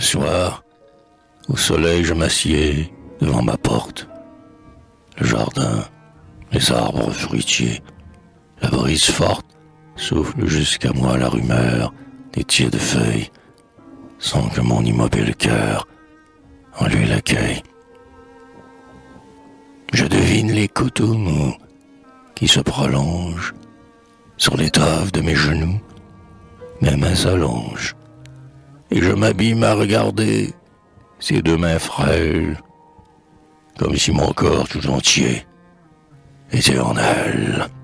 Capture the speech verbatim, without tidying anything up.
soir, au soleil, je m'assieds devant ma porte. Le jardin, les arbres fruitiers, la brise forte souffle jusqu'à moi la rumeur des tièdes feuilles, sans que mon immobile cœur en lui l'accueille. Je devine les coteaux mous qui se prolongent sur l'étoffe de mes genoux, mes mains s'allongent, et je m'abîme à regarder ces deux mains frêles, comme si mon corps tout entier était en elle.